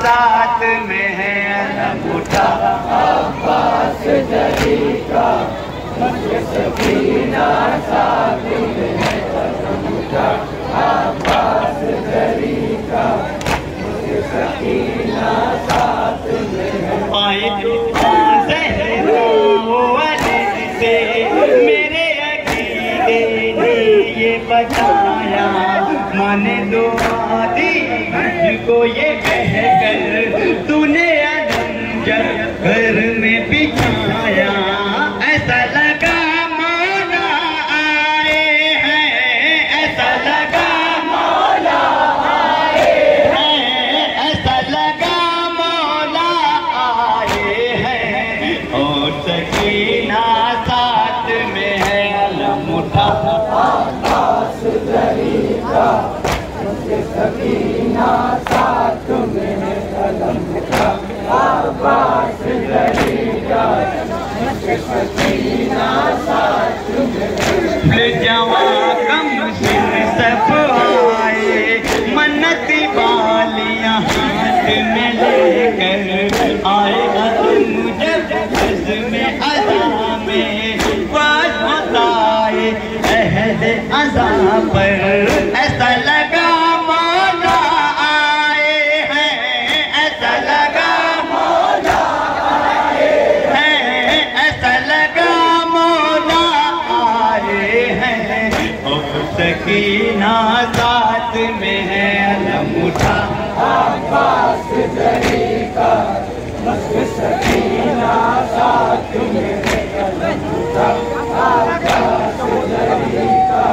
साथ में है अलमुठा अब्बास जरी का, सकीना साथ में है अलमुठा अब्बास जरी का, सकीना साथ में है। आए ज़हरा वाले से मेरे अकीदे ने ये बताया, माने दुआ दी मुझको ये कहकर तूने अलंजर घर में बिछाया। ऐसा लगा मौला आए हैं, ऐसा लगा मौला आए हैं, ऐसा लगा मौला आए हैं। और सकीना साथ में है अलमुठा अब्बास जरी का, सकीना साथ में है अलमुठा अब्बास जरी का, सकीना साथ में है। जवां कम सिर सब आए, मन्नती बालियां हाथ में लेकर आए, तुम जब में अज़ा में बात बताए अहले अज़ा पर। ऐसा लगा मौला आए हैं, ऐसा लगा मौला आए हैं, ऐसा लगा मौला आए हैं। और सकीना साथ में है अलमुठा अब्बास जरी का, सकीना साथ में है अलमुठा अब्बास जरी का,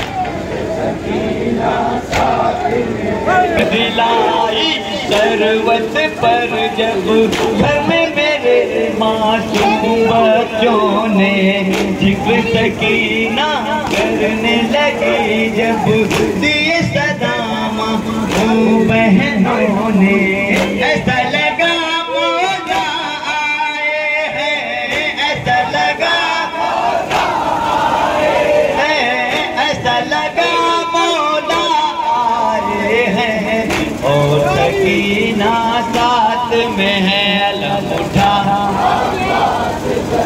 सकीना साथ में है। दिलाई शरबत पर जब घर में मेरे मासूम बच्चों ने जिक्र सकीना करने लगी, जब दिए सदामा बहनों ने। ऐसा लगा मौला आए हैं, ऐसा लगा मौला आए हैं, ऐसा लगा मौला आए हैं। और सकीना साथ में है अलमुठा अब्बास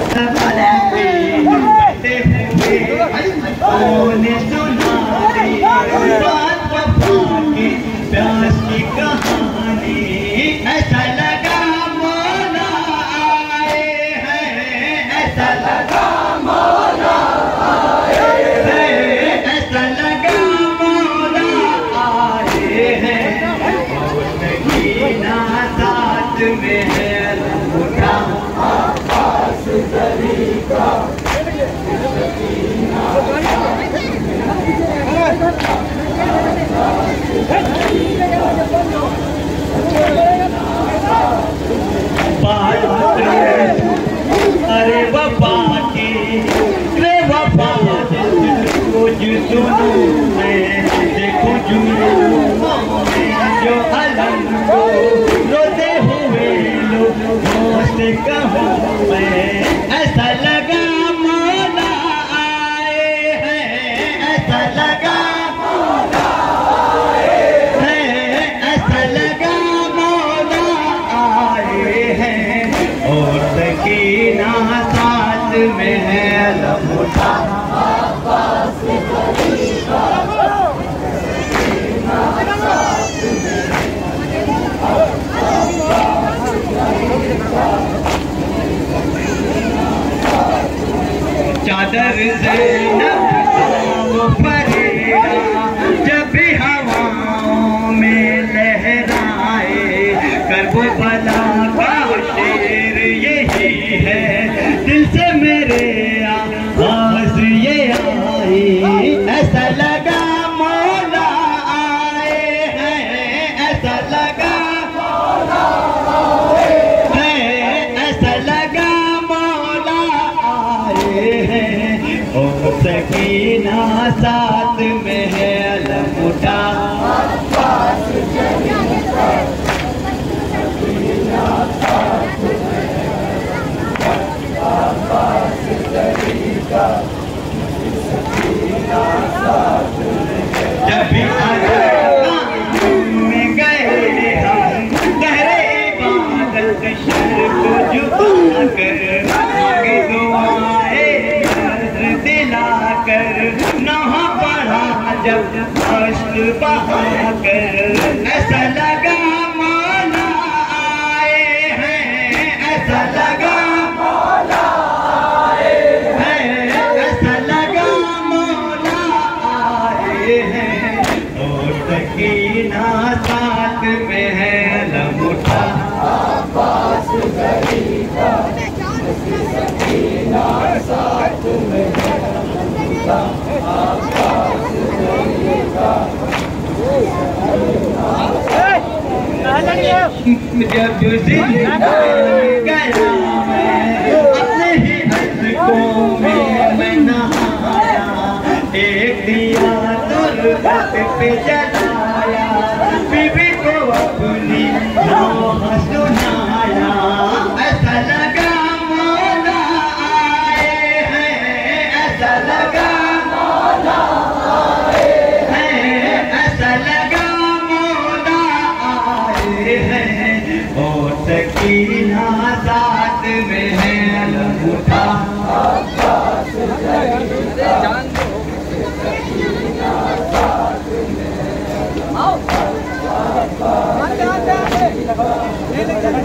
ने सुना दी बात वफा की प्यास की कहानी। ऐसा लगा मौला आए हैं, ऐसा लगा मौला आए हैं, ऐसा लगा मौला आए हैं। सकीना साथ में है अलमुठा अब्बास जरी का, सकीना अरे वफा की रे वफा कुछ सुनूं मैं, देखो जुनूनों में जो अलम को रोते हुए लोगों से कहूँ मैं। ऐसा लगा मौला आए हैं, ऐसा लगा मौला आए हैं, ऐसा लगा मौला आए हैं। और सकीना साथ में है अलमुठा अब्बास जरी का, सकीना साथ में चादर ज़ैनब वो परेड़ा जब भी हवाओं में लहराए, करबला का शेर यही है, दिल से मेरे आवाज़ ये आई। ऐसा लगा मौला आए हैं, ऐसा लगा मौला आए हैं, ऐसा लगा मौला आए हैं। और सकीना साथ में है अलमुठा अब्बास जरी का, सकीना जब जिंदा गया मैं अपने ही अज़्कों में मैं नहाया, एक दिया तुरबत पे जलाया, बीवी को अपनी नौह सुनाया। ऐसा लगा मौला आए हैं, ऐसा लगा मौला आए हैं, ऐसा लगा मौला आए हैं। और सकीना साथ में है अलमुता, आओ